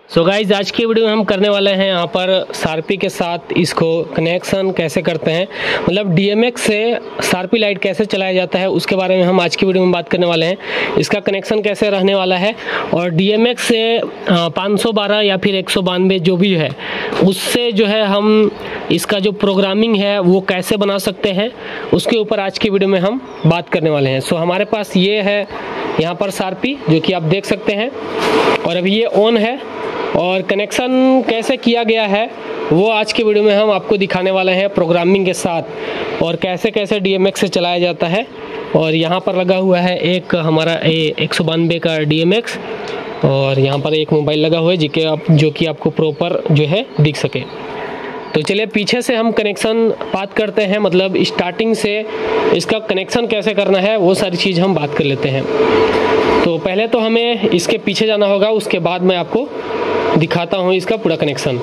So guys आज की video में हम करने वाले हैं यहाँ पर शार्पी के साथ इसको कनेक्शन कैसे करते हैं, मतलब DMX से शार्पी लाइट कैसे चलाया जाता है उसके बारे में हम आज की वीडियो में बात करने वाले हैं। इसका कनेक्शन कैसे रहने वाला है और DMX से 512 या फिर 192 जो भी है उससे जो है हम इसका जो प्रोग्रामिंग है वो कैसे बना सकते हैं उसके ऊपर आज की वीडियो में हम बात करने वाले हैं। सो हमारे पास ये है यहाँ पर शार्पी जो कि आप देख सकते हैं और अभी ये ऑन है और कनेक्शन कैसे किया गया है वो आज के वीडियो में हम आपको दिखाने वाले हैं प्रोग्रामिंग के साथ और कैसे कैसे DMX से चलाया जाता है। और यहाँ पर लगा हुआ है एक हमारा 192 का DMX और यहाँ पर एक मोबाइल लगा हुआ है जो कि आपको प्रॉपर जो है दिख सके। तो चलिए पीछे से हम कनेक्शन बात करते हैं, मतलब स्टार्टिंग से इसका कनेक्शन कैसे करना है वो सारी चीज़ हम बात कर लेते हैं। तो पहले तो हमें इसके पीछे जाना होगा, उसके बाद मैं आपको दिखाता हूँ इसका पूरा कनेक्शन।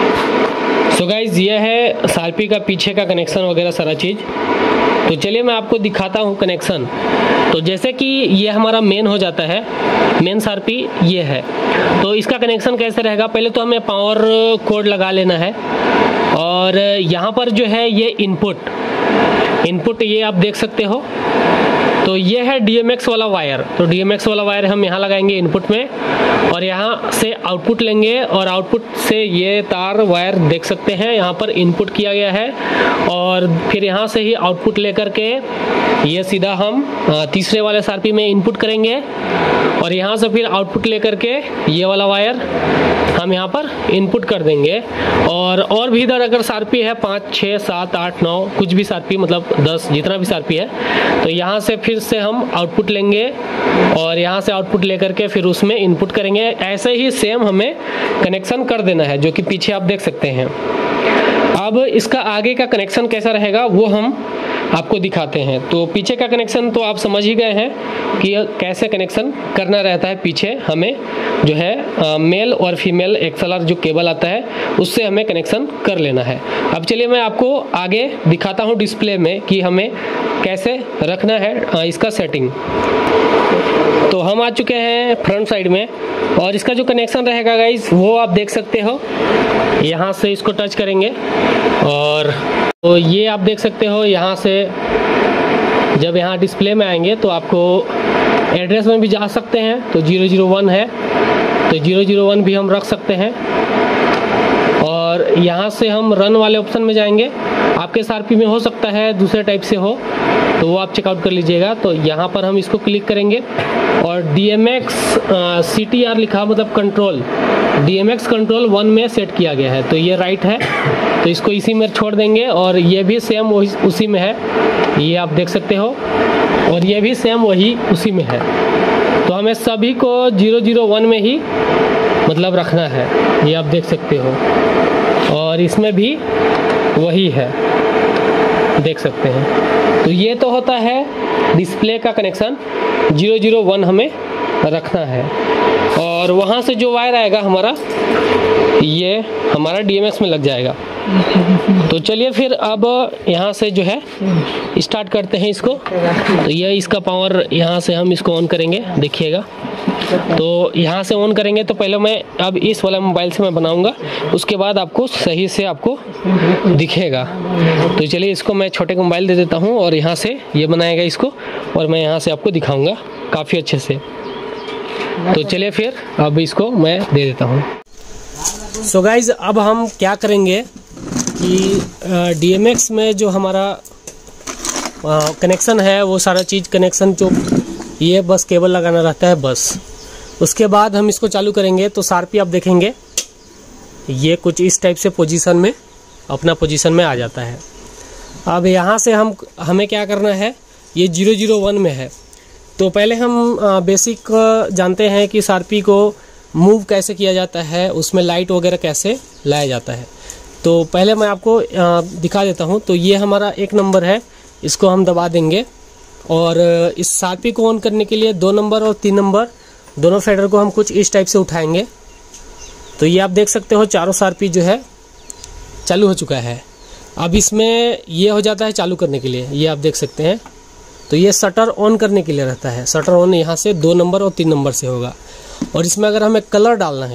सो गाइज ये है शार्पी का पीछे का कनेक्शन वगैरह सारा चीज़। तो चलिए मैं आपको दिखाता हूँ कनेक्शन। तो जैसे कि ये हमारा मेन हो जाता है, मेन शार्पी ये है, तो इसका कनेक्शन कैसे रहेगा, पहले तो हमें पावर कोड लगा लेना है और यहाँ पर जो है ये इनपुट ये आप देख सकते हो। तो ये है DMX वाला वायर, तो DMX वाला वायर हम यहाँ लगाएंगे इनपुट में और यहाँ से आउटपुट लेंगे और आउटपुट से ये तार वायर देख सकते हैं यहाँ पर इनपुट किया गया है और फिर यहाँ से ही आउटपुट लेकर के ये सीधा हम तीसरे वाले शार्पी में इनपुट करेंगे और यहाँ से फिर आउटपुट लेकर के ये वाला वायर हम यहाँ पर इनपुट कर देंगे। और भी इधर अगर शार्पी है 5, 6, 7, 8, 9 कुछ भी शार्पी, मतलब 10 जितना भी शार्पी है, तो यहाँ से फिर से हम आउटपुट लेंगे और यहाँ से आउटपुट लेकर के फिर उसमें इनपुट करेंगे। ऐसे ही सेम हमें कनेक्शन कर देना है जो कि पीछे आप देख सकते हैं। अब इसका आगे का कनेक्शन कैसा रहेगा वो हम आपको दिखाते हैं। तो पीछे का कनेक्शन तो आप समझ ही गए हैं कि कैसे कनेक्शन करना रहता है। पीछे हमें जो है मेल और फीमेल XLR जो केबल आता है उससे हमें कनेक्शन कर लेना है। अब चलिए मैं आपको आगे दिखाता हूँ डिस्प्ले में कि हमें कैसे रखना है इसका सेटिंग। तो हम आ चुके हैं फ्रंट साइड में और इसका जो कनेक्शन रहेगा गाइज वो आप देख सकते हो। यहाँ से इसको टच करेंगे और तो ये आप देख सकते हो, यहाँ से जब यहाँ डिस्प्ले में आएंगे तो आपको एड्रेस में भी जा सकते हैं। तो 001 है तो 001 भी हम रख सकते हैं और यहाँ से हम रन वाले ऑप्शन में जाएंगे। आपके शार्पी में हो सकता है दूसरे टाइप से हो तो वो आप चेकआउट कर लीजिएगा। तो यहाँ पर हम इसको क्लिक करेंगे और DMX CTR लिखा, मतलब कंट्रोल DMX कंट्रोल 1 में सेट किया गया है। तो ये राइट है तो इसको इसी में छोड़ देंगे और ये भी सेम उसी में है, ये आप देख सकते हो, और ये भी सेम वही उसी में है। तो हमें सभी को 001 में ही मतलब रखना है, ये आप देख सकते हो, और इसमें भी वही है, देख सकते हैं। तो ये तो होता है डिस्प्ले का कनेक्शन, 001 हमें रखना है। और वहाँ से जो वायर आएगा हमारा ये हमारा DMX में लग जाएगा। तो चलिए फिर अब यहाँ से जो है स्टार्ट करते हैं इसको। तो ये इसका पावर यहाँ से हम इसको ऑन करेंगे, देखिएगा। तो यहाँ से ऑन करेंगे तो पहले मैं अब इस वाला मोबाइल से मैं बनाऊंगा, उसके बाद आपको सही से आपको दिखेगा। तो चलिए इसको मैं छोटे का मोबाइल दे देता हूँ और यहाँ से ये बनाएगा इसको और मैं यहाँ से आपको दिखाऊंगा काफ़ी अच्छे से। तो चलिए फिर अब इसको मैं दे देता हूँ। सो गाइज अब हम क्या करेंगे कि DMX में जो हमारा कनेक्शन है वो सारा चीज़ कनेक्शन जो ये बस केबल लगाना रहता है बस, उसके बाद हम इसको चालू करेंगे। तो शार्पी आप देखेंगे ये कुछ इस टाइप से पोजीशन में अपना पोजीशन में आ जाता है। अब यहाँ से हमें क्या करना है, ये 001 में है। तो पहले हम बेसिक जानते हैं कि शार्पी को मूव कैसे किया जाता है, उसमें लाइट वगैरह कैसे लाया जाता है। तो पहले मैं आपको दिखा देता हूँ। तो ये हमारा 1 नंबर है, इसको हम दबा देंगे और इस शार्पी को ऑन करने के लिए 2 नंबर और 3 नंबर दोनों फेडर को हम कुछ इस टाइप से उठाएंगे। तो ये आप देख सकते हो चारों शार्पी जो है चालू हो चुका है। अब इसमें ये हो जाता है चालू करने के लिए, ये आप देख सकते हैं। तो ये शटर ऑन करने के लिए रहता है, शटर ऑन यहाँ से 2 नंबर और 3 नंबर से होगा। और इसमें अगर हमें कलर डालना है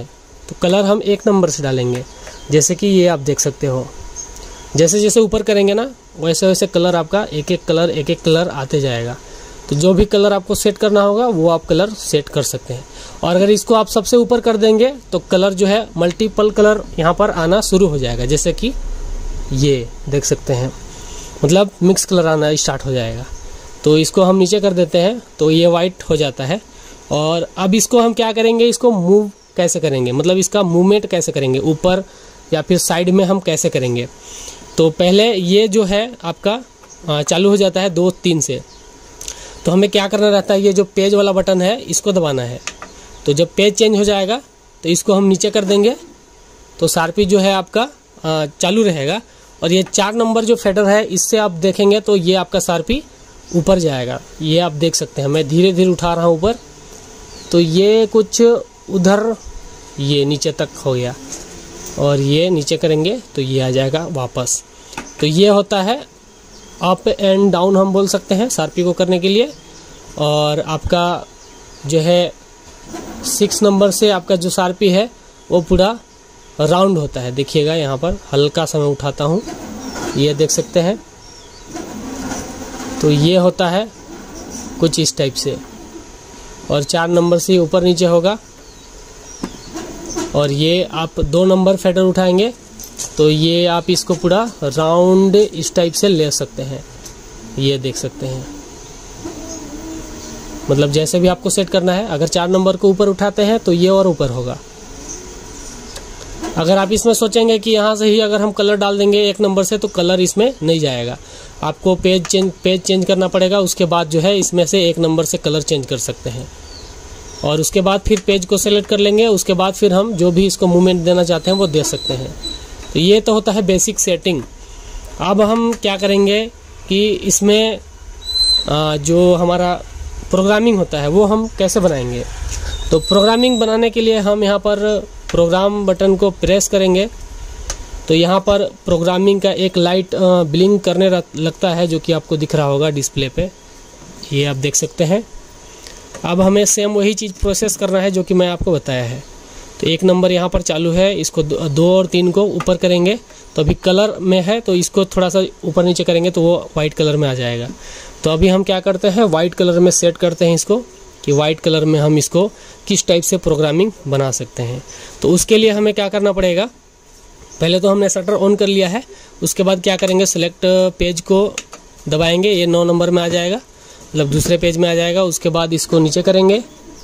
तो कलर हम 1 नंबर से डालेंगे। जैसे कि ये आप देख सकते हो, जैसे जैसे ऊपर करेंगे ना वैसे वैसे कलर आपका एक एक कलर आते जाएगा। तो जो भी कलर आपको सेट करना होगा वो आप कलर सेट कर सकते हैं। और अगर इसको आप सबसे ऊपर कर देंगे तो कलर जो है मल्टीपल कलर यहाँ पर आना शुरू हो जाएगा। जैसे कि ये देख सकते हैं, मतलब मिक्स कलर आना स्टार्ट हो जाएगा। तो इसको हम नीचे कर देते हैं तो ये वाइट हो जाता है। और अब इसको हम क्या करेंगे, इसको मूव कैसे करेंगे, मतलब इसका मूवमेंट कैसे करेंगे, ऊपर या फिर साइड में हम कैसे करेंगे। तो पहले ये जो है आपका चालू हो जाता है 2 3 से। तो हमें क्या करना रहता है, ये जो पेज वाला बटन है इसको दबाना है। तो जब पेज चेंज हो जाएगा तो इसको हम नीचे कर देंगे तो शार्पी जो है आपका चालू रहेगा। और ये 4 नंबर जो फेडर है इससे आप देखेंगे तो ये आपका शार्पी ऊपर जाएगा। ये आप देख सकते हैं, मैं धीरे धीरे उठा रहा हूँ ऊपर, तो ये कुछ उधर ये नीचे तक हो गया। और ये नीचे करेंगे तो ये आ जाएगा वापस। तो ये होता है अप एंड डाउन हम बोल सकते हैं शार्पी को करने के लिए। और आपका जो है 6 नंबर से आपका जो शार्पी है वो पूरा राउंड होता है। देखिएगा यहाँ पर हल्का सा मैं उठाता हूँ, ये देख सकते हैं। तो ये होता है कुछ इस टाइप से। और 4 नंबर से ऊपर नीचे होगा। और ये आप 2 नंबर फेडर उठाएंगे तो ये आप इसको पूरा राउंड इस टाइप से ले सकते हैं। ये देख सकते हैं, मतलब जैसे भी आपको सेट करना है। अगर 4 नंबर को ऊपर उठाते हैं तो ये और ऊपर होगा। अगर आप इसमें सोचेंगे कि यहाँ से ही अगर हम कलर डाल देंगे 1 नंबर से तो कलर इसमें नहीं जाएगा, आपको पेज चेंज करना पड़ेगा। उसके बाद जो है इसमें से 1 नंबर से कलर चेंज कर सकते हैं। और उसके बाद फिर पेज को सेलेक्ट कर लेंगे। उसके बाद फिर हम जो भी इसको मूवमेंट देना चाहते हैं वो दे सकते हैं। तो ये तो होता है बेसिक सेटिंग। अब हम क्या करेंगे कि इसमें जो हमारा प्रोग्रामिंग होता है वो हम कैसे बनाएंगे। तो प्रोग्रामिंग बनाने के लिए हम यहाँ पर प्रोग्राम बटन को प्रेस करेंगे तो यहाँ पर प्रोग्रामिंग का एक लाइट ब्लिंक करने लगता है, जो कि आपको दिख रहा होगा डिस्प्ले पे। ये आप देख सकते हैं। अब हमें सेम वही चीज़ प्रोसेस करना है जो कि मैं आपको बताया है। तो 1 नंबर यहाँ पर चालू है, इसको 2 और 3 को ऊपर करेंगे तो अभी कलर में है तो इसको थोड़ा सा ऊपर नीचे करेंगे तो वो वाइट कलर में आ जाएगा। तो अभी हम क्या करते हैं, वाइट कलर में सेट करते हैं इसको कि वाइट कलर में हम इसको किस टाइप से प्रोग्रामिंग बना सकते हैं। तो उसके लिए हमें क्या करना पड़ेगा, पहले तो हमने शटर ऑन कर लिया है। उसके बाद क्या करेंगे, सेलेक्ट पेज को दबाएंगे, ये 9 नंबर में आ जाएगा, मतलब दूसरे पेज में आ जाएगा। उसके बाद इसको नीचे करेंगे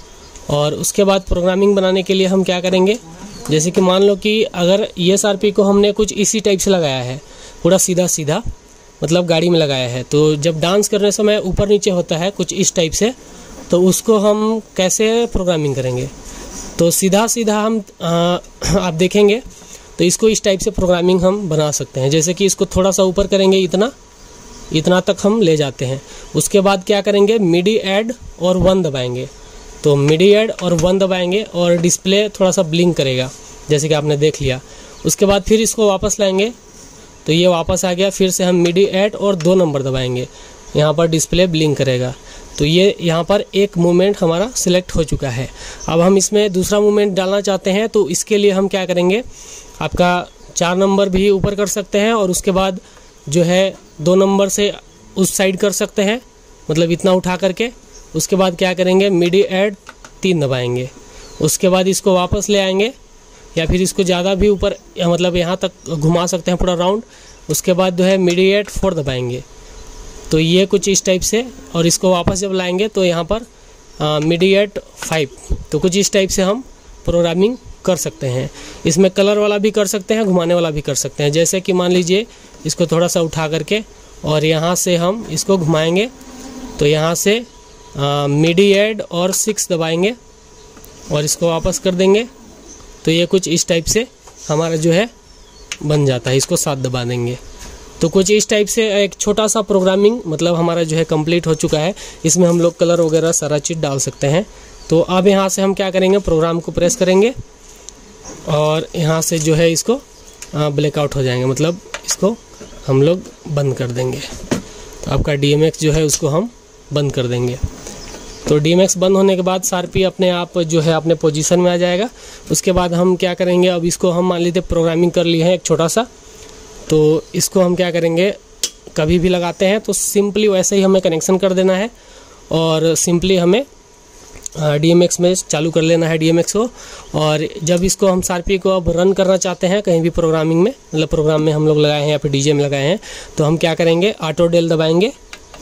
और उसके बाद प्रोग्रामिंग बनाने के लिए हम क्या करेंगे, जैसे कि मान लो कि अगर ये शार्पी को हमने कुछ इसी टाइप से लगाया है, पूरा सीधा सीधा, मतलब गाड़ी में लगाया है, तो जब डांस करने समय ऊपर नीचे होता है कुछ इस टाइप से, तो उसको हम कैसे प्रोग्रामिंग करेंगे। तो सीधा सीधा हम आप देखेंगे तो इसको इस टाइप से प्रोग्रामिंग हम बना सकते हैं। जैसे कि इसको थोड़ा सा ऊपर करेंगे, इतना तक हम ले जाते हैं। उसके बाद क्या करेंगे, मिडी ऐड और 1 दबाएंगे। तो मिडी ऐड और 1 दबाएंगे और डिस्प्ले थोड़ा सा ब्लिंक करेगा, जैसे कि आपने देख लिया। उसके बाद फिर इसको वापस लाएंगे तो ये वापस आ गया। फिर से हम मिडी ऐड और 2 नंबर दबाएंगे, यहाँ पर डिस्प्ले ब्लिंक करेगा। तो ये यहाँ पर एक मूवमेंट हमारा सिलेक्ट हो चुका है। अब हम इसमें दूसरा मूवमेंट डालना चाहते हैं तो इसके लिए हम क्या करेंगे, आपका 4 नंबर भी ऊपर कर सकते हैं और उसके बाद जो है 2 नंबर से उस साइड कर सकते हैं, मतलब इतना उठा करके। उसके बाद क्या करेंगे, मिडी ऐड 3 दबाएंगे। उसके बाद इसको वापस ले आएंगे या फिर इसको ज़्यादा भी ऊपर, मतलब यहाँ तक घुमा सकते हैं पूरा राउंड। उसके बाद जो है मिडी ऐड 4 दबाएंगे, तो ये कुछ इस टाइप से। और इसको वापस जब लाएंगे तो यहाँ पर मिडी ऐड 5, तो कुछ इस टाइप से हम प्रोग्रामिंग कर सकते हैं। इसमें कलर वाला भी कर सकते हैं, घुमाने वाला भी कर सकते हैं। जैसे कि मान लीजिए इसको थोड़ा सा उठा करके और यहाँ से हम इसको घुमाएंगे तो यहाँ से मिडी ऐड और 6 दबाएंगे और इसको वापस कर देंगे तो ये कुछ इस टाइप से हमारा जो है बन जाता है। इसको 7 दबा देंगे तो कुछ इस टाइप से एक छोटा सा प्रोग्रामिंग मतलब हमारा जो है कंप्लीट हो चुका है। इसमें हम लोग कलर वगैरह सारा चीज़ डाल सकते हैं। तो अब यहाँ से हम क्या करेंगे, प्रोग्राम को प्रेस करेंगे और यहाँ से जो है इसको ब्लैकआउट हो जाएंगे, मतलब इसको हम लोग बंद कर देंगे। तो आपका DMX जो है उसको हम बंद कर देंगे। तो DMX बंद होने के बाद शार्पी अपने आप जो है अपने पोजीशन में आ जाएगा। उसके बाद हम क्या करेंगे, अब इसको हम मान लीजिए प्रोग्रामिंग कर लिए हैं एक छोटा सा, तो इसको हम क्या करेंगे, कभी भी लगाते हैं तो सिंपली वैसे ही हमें कनेक्शन कर देना है और सिंपली हमें DMX में चालू कर लेना है DMX को। और जब इसको हम शार्पी को अब रन करना चाहते हैं कहीं भी प्रोग्रामिंग में, मतलब प्रोग्राम में हम लोग लगाए हैं या फिर DJ में लगाए हैं, तो हम क्या करेंगे, ऑटो डेल दबाएंगे,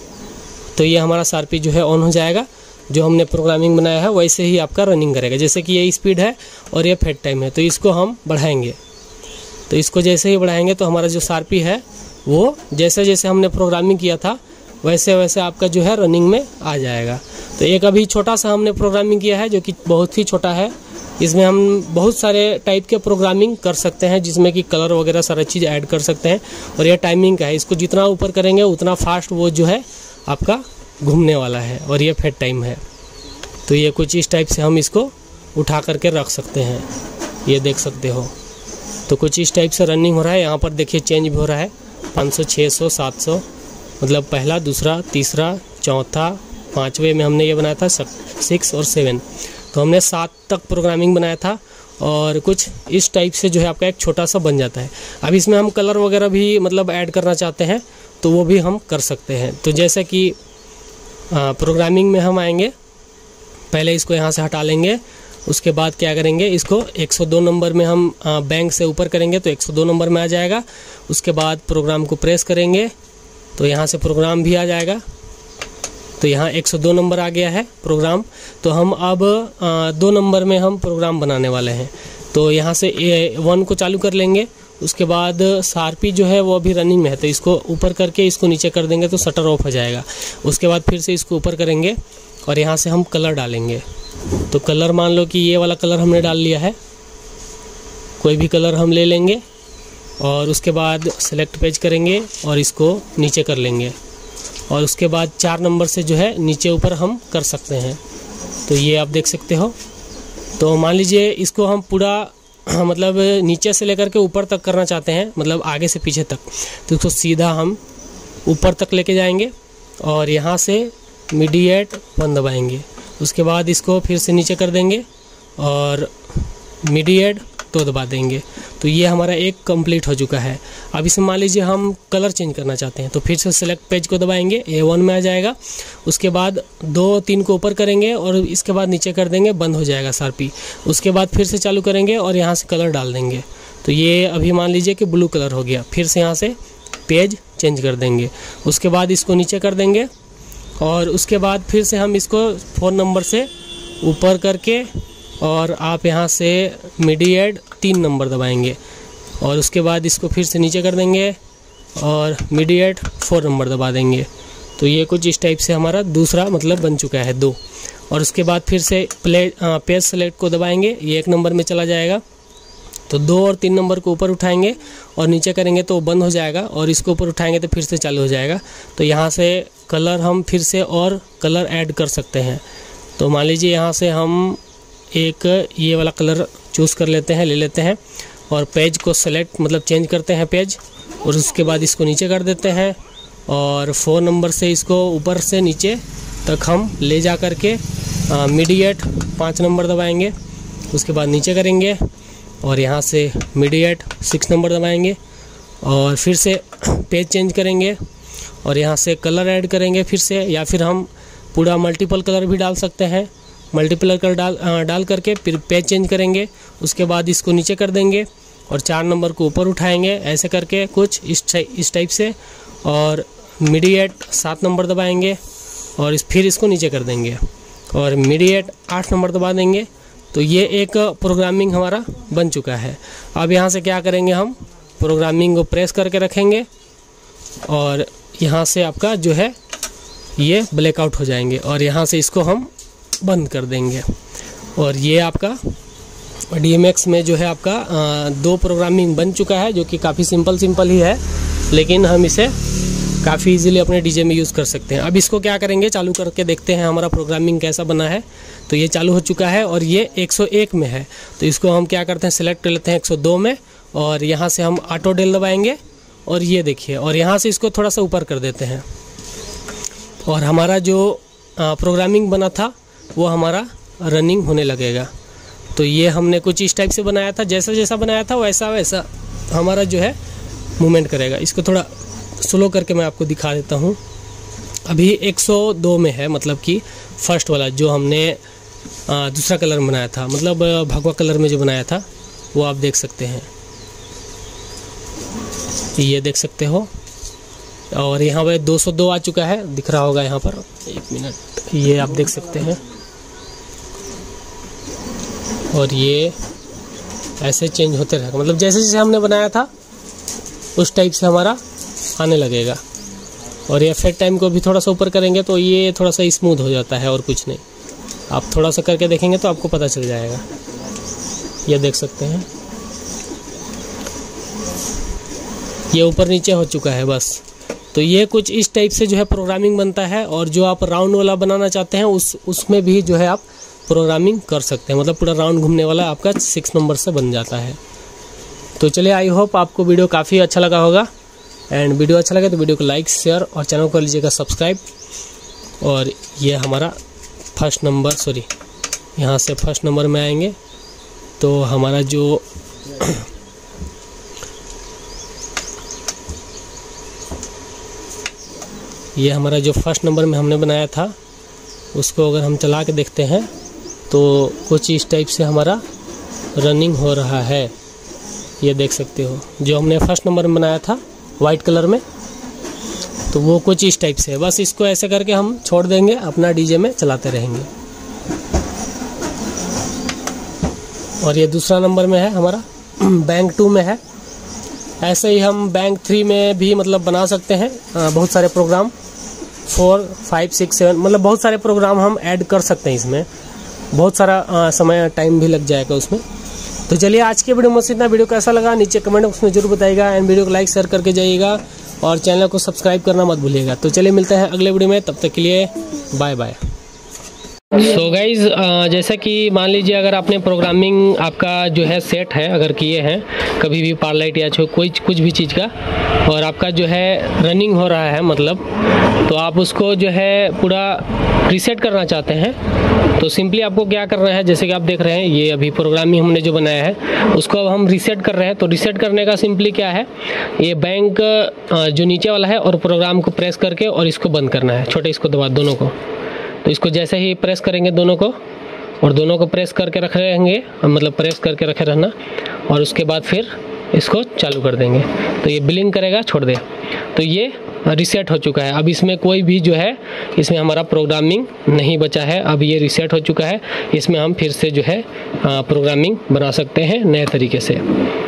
तो ये हमारा शार्पी जो है ऑन हो जाएगा। जो हमने प्रोग्रामिंग बनाया है वैसे ही आपका रनिंग करेगा। जैसे कि ये स्पीड है और ये फेड टाइम है, तो इसको हम बढ़ाएंगे। तो इसको जैसे ही बढ़ाएंगे तो हमारा जो शार्पी है वो जैसे जैसे हमने प्रोग्रामिंग किया था वैसे वैसे आपका जो है रनिंग में आ जाएगा। तो एक अभी छोटा सा हमने प्रोग्रामिंग किया है जो कि बहुत ही छोटा है। इसमें हम बहुत सारे टाइप के प्रोग्रामिंग कर सकते हैं, जिसमें कि कलर वगैरह सारा चीज़ ऐड कर सकते हैं। और यह टाइमिंग का है, इसको जितना ऊपर करेंगे उतना फास्ट वो जो है आपका घूमने वाला है। और ये फेड टाइम है, तो ये कुछ इस टाइप से हम इसको उठा करके रख सकते हैं, ये देख सकते हो। तो कुछ इस टाइप से रनिंग हो रहा है। यहाँ पर देखिए चेंज भी हो रहा है, 500, 600, 700, मतलब पहला, दूसरा, तीसरा, चौथा, 5वें में हमने ये बनाया था 6 और 7। तो हमने 7 तक प्रोग्रामिंग बनाया था। और कुछ इस टाइप से जो है आपका एक छोटा सा बन जाता है। अब इसमें हम कलर वगैरह भी मतलब ऐड करना चाहते हैं तो वो भी हम कर सकते हैं। तो जैसे कि प्रोग्रामिंग में हम आएंगे, पहले इसको यहाँ से हटा लेंगे। उसके बाद क्या करेंगे, इसको 102 नंबर में हम बैंक से ऊपर करेंगे तो 102 नंबर में आ जाएगा। उसके बाद प्रोग्राम को प्रेस करेंगे तो यहाँ से प्रोग्राम भी आ जाएगा। तो यहाँ 102 नंबर आ गया है प्रोग्राम। तो हम अब 2 नंबर में हम प्रोग्राम बनाने वाले हैं। तो यहाँ से 1 को चालू कर लेंगे। उसके बाद शार्पी जो है वो अभी रनिंग में है, तो इसको ऊपर करके इसको नीचे कर देंगे तो शटर ऑफ हो जाएगा। उसके बाद फिर से इसको ऊपर करेंगे और यहाँ से हम कलर डालेंगे। तो कलर मान लो कि ये वाला कलर हमने डाल लिया है, कोई भी कलर हम ले लेंगे और उसके बाद सेलेक्ट पेज करेंगे और इसको नीचे कर लेंगे। और उसके बाद 4 नंबर से जो है नीचे ऊपर हम कर सकते हैं। तो ये आप देख सकते हो। तो मान लीजिए इसको हम पूरा मतलब नीचे से लेकर के ऊपर तक करना चाहते हैं, मतलब आगे से पीछे तक, तो इसको सीधा हम ऊपर तक लेके जाएंगे और यहाँ से मीडिएट 1 दबाएंगे। उसके बाद इसको फिर से नीचे कर देंगे और मीडिएट 2 दबा देंगे। तो ये हमारा एक कंप्लीट हो चुका है। अब इसमें मान लीजिए हम कलर चेंज करना चाहते हैं तो फिर से सेलेक्ट पेज को दबाएंगे, A1 में आ जाएगा। उसके बाद 2, 3 को ऊपर करेंगे और इसके बाद नीचे कर देंगे, बंद हो जाएगा शार्पी। उसके बाद फिर से चालू करेंगे और यहाँ से कलर डाल देंगे। तो ये अभी मान लीजिए कि ब्लू कलर हो गया। फिर से यहाँ से पेज चेंज कर देंगे। उसके बाद इसको नीचे कर देंगे और उसके बाद फिर से हम इसको 4 नंबर से ऊपर करके और आप यहाँ से मीडिएट 3 नंबर दबाएंगे और उसके बाद इसको फिर से नीचे कर देंगे और मीडिएट 4 नंबर दबा देंगे। तो ये कुछ इस टाइप से हमारा दूसरा मतलब बन चुका है 2। और उसके बाद फिर से पेज सेलेक्ट को दबाएंगे, ये 1 नंबर में चला जाएगा। तो 2 और 3 नंबर को ऊपर उठाएंगे और नीचे करेंगे तो बंद हो जाएगा और इसको ऊपर उठाएंगे तो फिर से चालू हो जाएगा। तो यहाँ से कलर हम फिर से और कलर ऐड कर सकते हैं। तो मान लीजिए यहाँ से हम एक ये वाला कलर चूज़ कर लेते हैं, ले लेते हैं और पेज को सेलेक्ट मतलब चेंज करते हैं पेज। और उसके बाद इसको नीचे कर देते हैं और 4 नंबर से इसको ऊपर से नीचे तक हम ले जा कर के मीडिएट 5 नंबर दबाएंगे। उसके बाद नीचे करेंगे और यहाँ से मीडिएट 6 नंबर दबाएंगे और फिर से पेज चेंज करेंगे और यहाँ से कलर ऐड करेंगे फिर से, या फिर हम पूरा मल्टीपल कलर भी डाल सकते हैं। मल्टीपल कलर डाल करके फिर पेज चेंज करेंगे। उसके बाद इसको नीचे कर देंगे और 4 नंबर को ऊपर उठाएंगे, ऐसे करके कुछ इस टाइप से। और मीडिएट 7 नंबर दबाएंगे और फिर इसको नीचे कर देंगे और मीडिएट 8 नंबर दबा देंगे। तो ये एक प्रोग्रामिंग हमारा बन चुका है। अब यहाँ से क्या करेंगे, हम प्रोग्रामिंग को प्रेस करके रखेंगे और यहाँ से आपका जो है ये ब्लैकआउट हो जाएंगे और यहाँ से इसको हम बंद कर देंगे। और ये आपका DMX में जो है आपका 2 प्रोग्रामिंग बन चुका है, जो कि काफ़ी सिंपल ही है, लेकिन हम इसे काफ़ी इजीली अपने DJ में यूज़ कर सकते हैं। अब इसको क्या करेंगे, चालू करके देखते हैं हमारा प्रोग्रामिंग कैसा बना है। तो ये चालू हो चुका है और ये 101 में है। तो इसको हम क्या करते हैं, सेलेक्ट कर लेते हैं 102 में और यहाँ से हम ऑटो डेल दबाएंगे और ये देखिए, और यहाँ से इसको थोड़ा सा ऊपर कर देते हैं और हमारा जो प्रोग्रामिंग बना था वो हमारा रनिंग होने लगेगा। तो ये हमने कुछ इस टाइप से बनाया था, जैसा जैसा बनाया था वैसा वैसा हमारा जो है मूवमेंट करेगा। इसको थोड़ा स्लो करके मैं आपको दिखा देता हूँ। अभी 102 में है, मतलब कि फर्स्ट वाला जो हमने दूसरा कलर में बनाया था, मतलब भगवा कलर में जो बनाया था वो आप देख सकते हैं, ये देख सकते हो। और यहाँ पे 202 आ चुका है, दिख रहा होगा यहाँ पर, 1 मिनट, ये आप देख सकते हैं। और ये ऐसे चेंज होते रहेगा, मतलब जैसे जैसे हमने बनाया था उस टाइप से हमारा आने लगेगा। और ये फेड टाइम को भी थोड़ा सा ऊपर करेंगे तो ये थोड़ा सा स्मूथ हो जाता है और कुछ नहीं। आप थोड़ा सा करके देखेंगे तो आपको पता चल जाएगा, ये देख सकते हैं। ये ऊपर नीचे हो चुका है बस। तो ये कुछ इस टाइप से जो है प्रोग्रामिंग बनता है। और जो आप राउंड वाला बनाना चाहते हैं उसमें भी जो है आप प्रोग्रामिंग कर सकते हैं, मतलब पूरा राउंड घूमने वाला आपका 6 नंबर से बन जाता है। तो चलिए, आई होप आपको वीडियो काफ़ी अच्छा लगा होगा। एंड वीडियो अच्छा लगे तो वीडियो को लाइक, शेयर और चैनल को कर लीजिएगा सब्सक्राइब। और ये हमारा फर्स्ट नंबर, सॉरी, यहाँ से फर्स्ट नंबर में आएंगे तो हमारा जो ये हमारा जो फर्स्ट नंबर में हमने बनाया था उसको अगर हम चला के देखते हैं तो कुछ इस टाइप से हमारा रनिंग हो रहा है, ये देख सकते हो। जो हमने फर्स्ट नंबर में बनाया था वाइट कलर में, तो वो कुछ इस टाइप से है। बस इसको ऐसे करके हम छोड़ देंगे, अपना डीजे में चलाते रहेंगे। और ये दूसरा नंबर में है हमारा, बैंक 2 में है। ऐसे ही हम बैंक 3 में भी मतलब बना सकते हैं बहुत सारे प्रोग्राम, 4, 5, 6, 7, मतलब बहुत सारे प्रोग्राम हम ऐड कर सकते हैं इसमें। बहुत सारा समय टाइम भी लग जाएगा उसमें। तो चलिए, आज के वीडियो में इतना। वीडियो कैसा लगा नीचे कमेंट बॉक्स में जरूर बताइएगा। एंड वीडियो को लाइक शेयर करके जाइएगा और चैनल को सब्सक्राइब करना मत भूलिएगा। तो चलिए, मिलते हैं अगले वीडियो में, तब तक के लिए बाय बाय। सो गाइज, जैसा कि मान लीजिए अगर आपने प्रोग्रामिंग आपका जो है सेट है, अगर किए हैं कभी भी पारलाइट या कुछ भी चीज़ का, और आपका जो है रनिंग हो रहा है मतलब, तो आप उसको जो है पूरा रीसेट करना चाहते हैं। तो सिंपली आपको क्या करना है, जैसे कि आप देख रहे हैं ये अभी प्रोग्रामिंग हमने जो बनाया है उसको अब हम रीसेट कर रहे हैं। तो रीसेट करने का सिंपली क्या है, ये बैंक जो नीचे वाला है और प्रोग्राम को प्रेस करके और इसको बंद करना है, छोटे इसको दबा दोनों को। तो इसको जैसे ही प्रेस करेंगे दोनों को, और दोनों को प्रेस करके रखे रहेंगे, मतलब प्रेस करके रखे रहना, और उसके बाद फिर इसको चालू कर देंगे तो ये ब्लिंक करेगा, छोड़ दे। तो ये रीसेट हो चुका है। अब इसमें कोई भी जो है, इसमें हमारा प्रोग्रामिंग नहीं बचा है। अब ये रीसेट हो चुका है, इसमें हम फिर से जो है प्रोग्रामिंग बना सकते हैं नए तरीके से।